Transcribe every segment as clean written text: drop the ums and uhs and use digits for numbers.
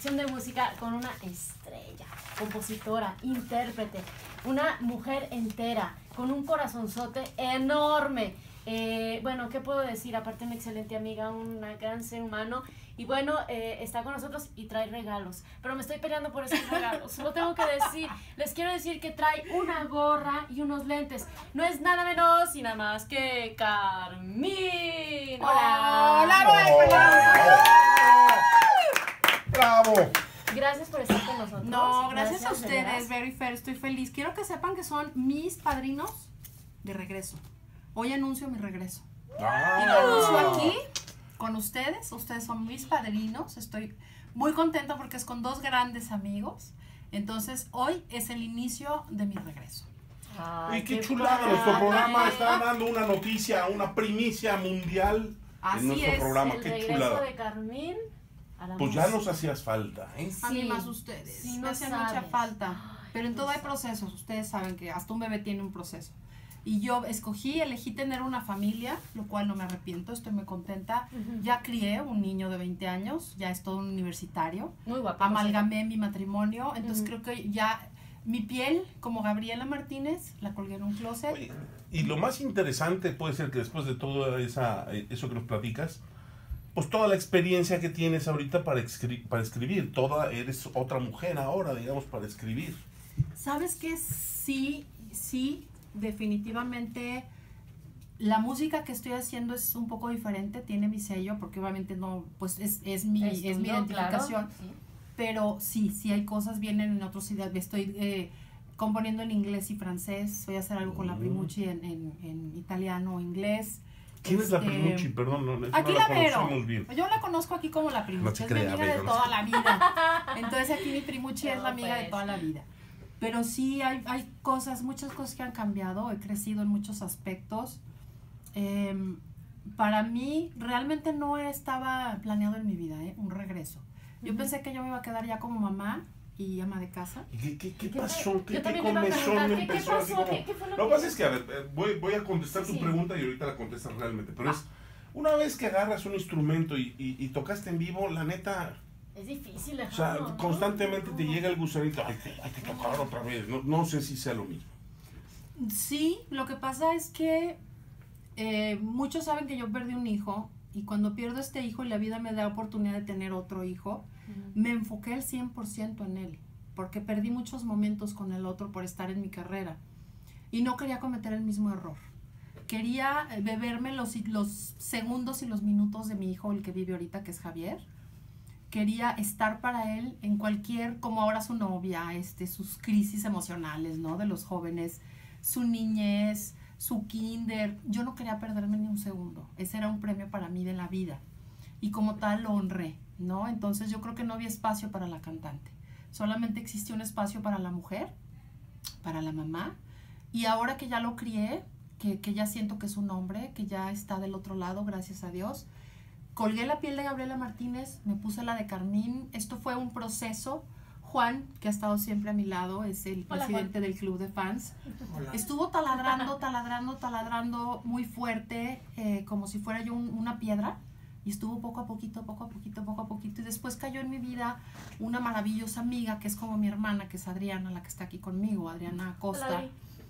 sección de música con una estrella, compositora, intérprete, una mujer entera, con un corazonzote enorme. Bueno, ¿qué puedo decir? Aparte una excelente amiga, una gran ser humano. Y bueno, está con nosotros y trae regalos. Pero me estoy peleando por esos regalos. Lo tengo que decir. Les quiero decir que trae una gorra y unos lentes. No es nada menos y nada más que Carmín. ¡Hola! ¡Hola! ¡Bravo! Gracias por estar con nosotros. No, gracias a ustedes, Very Fair. Estoy feliz. Quiero que sepan que son mis padrinos de regreso. Hoy anuncio mi regreso. Y lo anuncio aquí con ustedes. Ustedes son mis padrinos. Estoy muy contenta porque es con dos grandes amigos. Entonces, hoy es el inicio de mi regreso. Ay, y qué chulada. Nuestro programa está dando una noticia, una primicia mundial. Así en nuestro es, programa. El Qué regreso chulada. de Carmín a la Pues ya música. nos hacías falta, ¿eh? Sí. A mí más ustedes. Sí, me no hacen mucha sabes. falta. Ay, Pero en no todo hay sabes. procesos. Ustedes saben que hasta un bebé tiene un proceso. Y yo elegí tener una familia, lo cual no me arrepiento, estoy muy contenta. Ya crié un niño de 20 años, ya es todo un universitario. Muy guapo. Amalgamé mi matrimonio, entonces creo que ya mi piel, como Gabriela Martínez, la colgué en un closet. Oye, y lo más interesante puede ser que después de todo eso que nos platicas, pues toda la experiencia que tienes ahorita para escribir, eres otra mujer ahora, digamos, para escribir. ¿Sabes qué? Sí, definitivamente la música que estoy haciendo es un poco diferente, tiene mi sello, porque obviamente no, pues es mi identificación, claro, sí. pero sí hay cosas, vienen en otros idiomas, estoy componiendo en inglés y francés, voy a hacer algo con la Primucci en italiano o inglés. ¿Quién es la Primucci? Perdón, no Aquí la la vero. conocemos bien. Yo la conozco aquí como la Primucci, No es te mi creas, amiga de Vero, no toda te- la vida. Entonces aquí mi Primucci es No, la amiga de pues. toda la vida. Pero sí hay muchas cosas que han cambiado, he crecido en muchos aspectos. Para mí realmente no estaba planeado en mi vida, un regreso. Yo pensé que yo me iba a quedar ya como mamá y ama de casa. ¿Y qué pasó? ¿Qué Yo también me iba a comezón preguntar, ¿qué empezó así pasó? como- ¿Qué fue lo Lo que que- pasa es que, a ver, voy a contestar tu Sí. pregunta y ahorita la contestas realmente, pero es, una vez que agarras un instrumento y tocaste en vivo, la neta, Es difícil, o sea, ¿no? constantemente te llega el gusanito, hay que tocar otra vez, no sé si sea lo mismo. Sí, lo que pasa es que muchos saben que yo perdí un hijo y cuando pierdo este hijo y la vida me da oportunidad de tener otro hijo, me enfoqué al 100% en él, porque perdí muchos momentos con el otro por estar en mi carrera y no quería cometer el mismo error. Quería beberme los segundos y los minutos de mi hijo, el que vive ahorita, que es Javier. Quería estar para él en cualquier, como ahora su novia, sus crisis emocionales, ¿no? De los jóvenes, su niñez, su kinder. Yo no quería perderme ni un segundo. Ese era un premio para mí de la vida. Y como tal lo honré, ¿no? Entonces yo creo que no había espacio para la cantante. Solamente existía un espacio para la mujer, para la mamá. Y ahora que ya lo crié, que ya siento que es un hombre, que ya está del otro lado, gracias a Dios, colgué la piel de Gabriela Martínez, me puse la de Carmín. Esto fue un proceso. Juan, que ha estado siempre a mi lado, es el Hola, presidente del club de fans. Estuvo taladrando muy fuerte, como si fuera yo una piedra. Y estuvo poco a poquito. Y después cayó en mi vida una maravillosa amiga, que es como mi hermana, que es Adriana, la que está aquí conmigo, Adriana Acosta.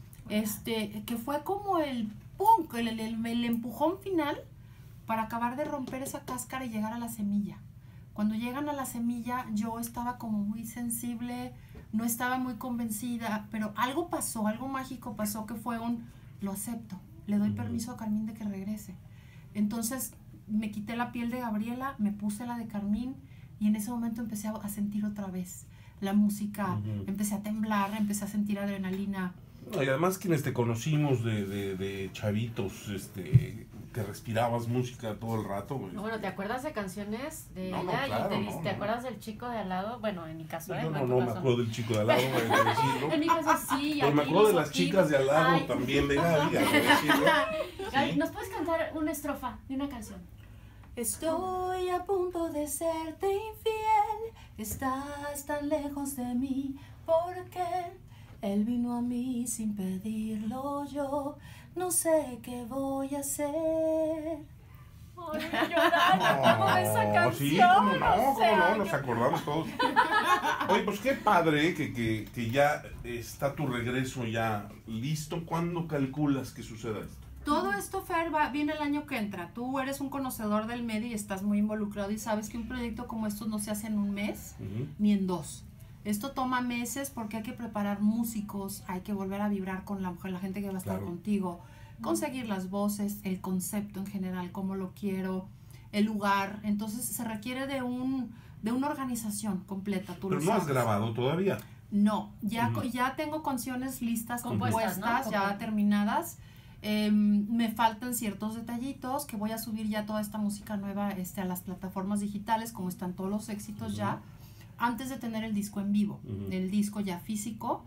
Que fue como el pum, el empujón final para acabar de romper esa cáscara y llegar a la semilla. Cuando llegan a la semilla, yo estaba como muy sensible, no estaba muy convencida, pero algo pasó, algo mágico pasó, que fue lo acepto, le doy permiso a Carmín de que regrese. Entonces me quité la piel de Gabriela, me puse la de Carmín y en ese momento empecé a sentir otra vez la música, empecé a temblar, empecé a sentir adrenalina. Y además quienes te conocimos de chavitos, que respirabas música todo el rato, güey. Bueno, ¿te acuerdas de canciones de No, ella? claro, ¿Y te acuerdas del chico de al lado? Bueno, en mi caso, Yo en no tu me caso. acuerdo del chico de al lado, hay que decirlo. En mi caso sí. Pero me aquí acuerdo de los las chicas de al lado Ay. también, de Gaby, hay que decirlo. Gaby, Sí. ¿nos puedes cantar una estrofa de una canción? Estoy a punto de serte infiel, estás tan lejos de mí, porque él vino a mí sin pedirlo yo, no sé qué voy a hacer. Ay, llorando como esa canción. Sí, cómo no, o sea, cómo no, nos acordamos todos. Oye, pues qué padre que ya está tu regreso ya listo. ¿Cuándo calculas que suceda esto? Todo esto, Fer, viene el año que entra. Tú eres un conocedor del medio y estás muy involucrado y sabes que un proyecto como estos no se hace en un mes ni en 2. Esto toma meses porque hay que preparar músicos, hay que volver a vibrar con la gente que va a estar contigo, conseguir las voces, el concepto en general, cómo lo quiero, el lugar. Entonces se requiere de una organización completa. Pero no has grabado todavía. No, ya tengo canciones listas, compuestas, ¿no? ya terminadas. Me faltan ciertos detallitos que voy a subir ya toda esta música nueva a las plataformas digitales, como están todos los éxitos ya, antes de tener el disco en vivo, el disco ya físico.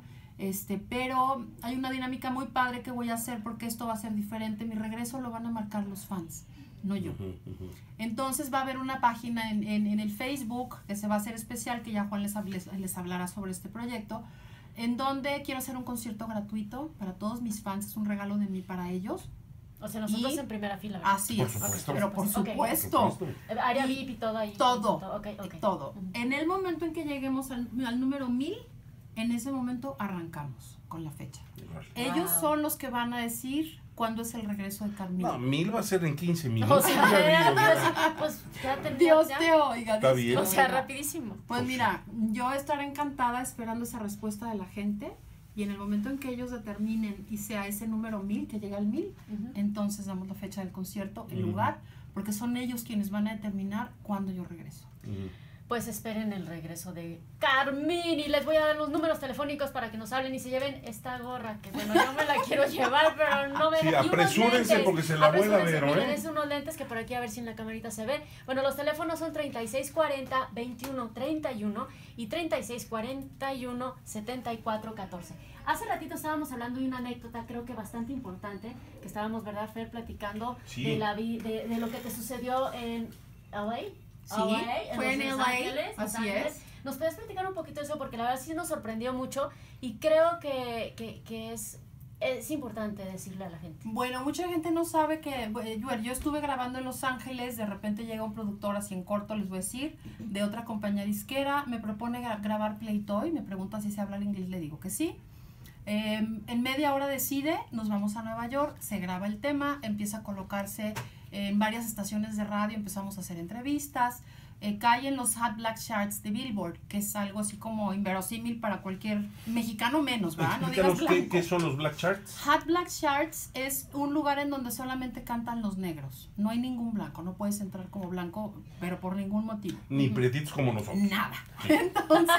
Pero hay una dinámica muy padre que voy a hacer porque esto va a ser diferente. Mi regreso lo van a marcar los fans, no yo. Entonces va a haber una página en el Facebook que se va a hacer especial, que ya Juan les hablará sobre este proyecto, en donde quiero hacer un concierto gratuito para todos mis fans. Es un regalo de mí para ellos. O sea, nosotros en primera fila, ¿verdad? Así es, pero por supuesto. Área VIP y todo ahí. Todo, Okay. todo. En el momento en que lleguemos al número 1000, en ese momento arrancamos con la fecha. Ellos son los que van a decir cuándo es el regreso de Carmina. No, 1000 va a ser en 15 minutos. O sea, pues ya Dios te oiga. Está bien. O sea, rapidísimo. Pues mira, yo estaré encantada esperando esa respuesta de la gente, y en el momento en que ellos determinen y sea ese número 1000, que llega al 1000, entonces damos la fecha del concierto, el lugar, porque son ellos quienes van a determinar cuándo yo regreso. Pues esperen el regreso de Carmín y les voy a dar los números telefónicos para que nos hablen y se lleven esta gorra, que bueno, yo me la quiero llevar, pero no me... Sí, apresúrense porque se la voy a ver, miren, es unos lentes que por aquí a ver si en la camarita se ve. Bueno, los teléfonos son 3640-2131 y 3641-7414. Hace ratito estábamos hablando de una anécdota, creo que bastante importante, que estábamos, ¿verdad, Fer? Platicando de lo que te sucedió en LA. Sí, fue en LA, así es. ¿Nos puedes platicar un poquito de eso? Porque la verdad sí nos sorprendió mucho y creo que es importante decirle a la gente. Bueno, mucha gente no sabe que yo estuve grabando en Los Ángeles, de repente llega un productor así en corto, les voy a decir, de otra compañía disquera, me propone grabar Playtoy, me pregunta si se habla el inglés, le digo que sí. En media hora decide, nos vamos a Nueva York, se graba el tema, empieza a colocarse en varias estaciones de radio, empezamos a hacer entrevistas, cae en los Hot Black Charts de Billboard, que es algo así como inverosímil para cualquier mexicano menos, ¿verdad? No digas blanco. ¿Qué son los Black Charts? Hot Black Charts es un lugar en donde solamente cantan los negros, no hay ningún blanco, no puedes entrar como blanco, pero por ningún motivo. Ni pretitos como nosotros. Nada. Entonces,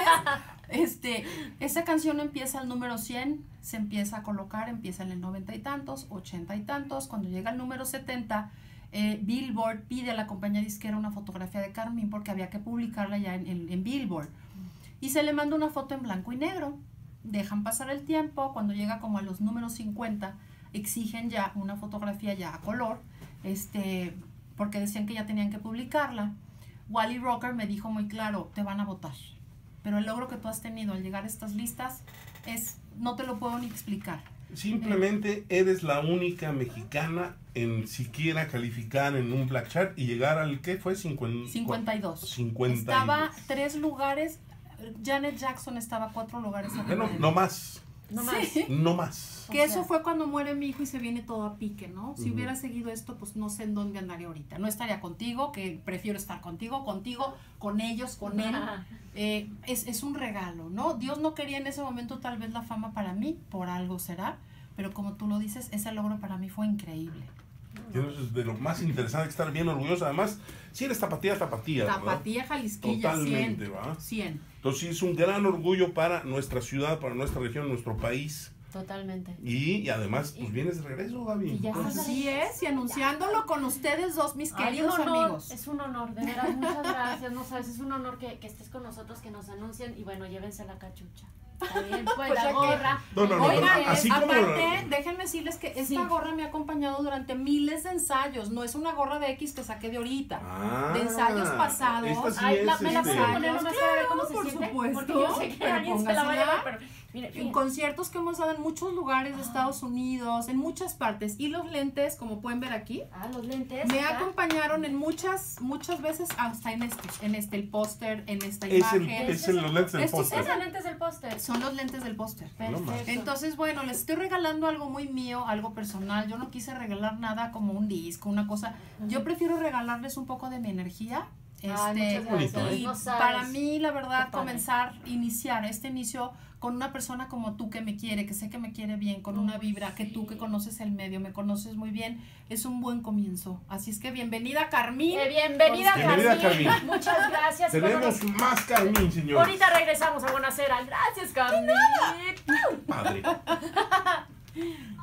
esa canción empieza al número 100, se empieza a colocar, empieza en el 90 y tantos, 80 y tantos, cuando llega al número 70, Billboard pide a la compañía disquera una fotografía de Carmín porque había que publicarla ya en Billboard, y se le manda una foto en blanco y negro. Dejan pasar el tiempo, cuando llega como a los números 50 exigen ya una fotografía ya a color, porque decían que ya tenían que publicarla. Wally Rocker me dijo muy claro, te van a votar, pero el logro que tú has tenido al llegar a estas listas no te lo puedo ni explicar. Simplemente eres la única mexicana en siquiera calificar en un Black Chart y llegar al, ¿qué fue? 52. Estaba 3 lugares, Janet Jackson estaba 4 lugares arriba. Bueno, no más. Sí. No más. Que eso fue cuando muere mi hijo y se viene todo a pique, ¿no? Si hubiera seguido esto, pues no sé en dónde andaría ahorita. No estaría contigo, que prefiero estar contigo, con ellos, con él. Es un regalo, ¿no? Dios no quería en ese momento tal vez la fama para mí, por algo será, pero como tú lo dices, ese logro para mí fue increíble. Es de lo más interesante, estar bien orgullosa. Además, si eres tapatía, Tapatía, Jalisquilla, totalmente, 100. ¿va? 100. Entonces sí, es un gran orgullo para nuestra ciudad, para nuestra región, nuestro país. Totalmente. Y además, pues vienes de regreso, Gaby. Y ya Así es, y anunciándolo con ustedes dos, mis queridos amigos. Es un honor, de verdad, muchas gracias. No sabes, es un honor que estés con nosotros, que nos anuncien y bueno, llévense la cachucha. Está bien, pues la gorra. No, Oigan, así aparte, déjenme decirles que esta gorra me ha acompañado durante miles de ensayos. No es una gorra de X que saqué de ahorita. De ensayos pasados. Esta sí Ay, es, me la puedo poner nomás para ver cómo se por siente. supuesto, Porque yo sé que pero alguien se la va a póngasela. llevar, pero mire, En fíjate. conciertos que hemos dado en muchos lugares de Estados Unidos, en muchas partes. Y los lentes, como pueden ver aquí, Los lentes. me acá. acompañaron en muchas veces hasta en el póster, en esta Es imagen. los lentes del Estos póster. Esos lentes del póster. Son los lentes del póster. No más. Perfecto. Entonces, bueno, les estoy regalando algo muy mío, algo personal. Yo no quise regalar nada como un disco, una cosa. Yo prefiero regalarles un poco de mi energía. Ay, muchas gracias. Y No sabes. para mí, la verdad, Qué padre. iniciar este inicio con una persona como tú que me quiere, que sé que me quiere bien, con una vibra, que tú que conoces el medio, me conoces muy bien, es un buen comienzo. Así es que bienvenida, Carmín. Bienvenida, Bienvenida, Carmín. Carmín. Muchas gracias. Tenemos más Carmín, señor. Ahorita regresamos a Buenasera. Gracias, Carmín. Padre.